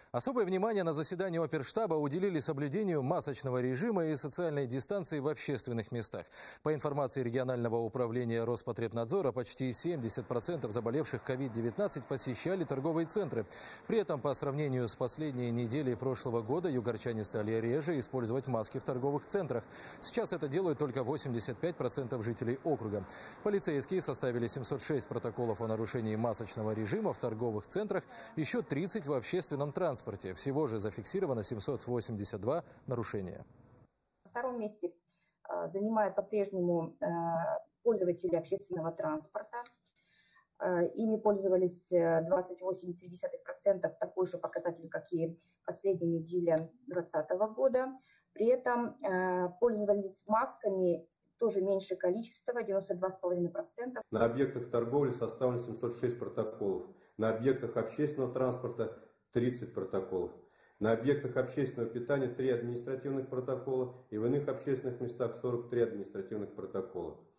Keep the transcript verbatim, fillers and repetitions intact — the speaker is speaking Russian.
Особое внимание на заседании оперштаба уделили соблюдению масочного режима и социальной дистанции в общественных местах. По информации регионального управления Роспотребнадзора, почти семьдесят процентов заболевших ковид девятнадцать посещали торговые центры. При этом, по сравнению с последней неделей прошлого года, югорчане стали реже использовать маски в торговых центрах. Сейчас это делают только восемьдесят пять процентов жителей округа. Полицейские составили семьсот шесть протоколов о нарушении масочного режима в торговых центрах, еще тридцать в общественном транспорте. Всего же зафиксировано семьсот восемьдесят два нарушения. На втором месте занимают по-прежнему пользователи общественного транспорта. Ими пользовались двадцать восемь целых три десятых процента, такой же показатель, как и последняя неделя две тысячи двадцатого года. При этом пользовались масками тоже меньшее количество, девяносто два целых пять десятых процента. На объектах торговли составлено семьсот шесть протоколов, на объектах общественного транспорта тридцать протоколов. На объектах общественного питания три административных протокола и в иных общественных местах сорок три административных протокола.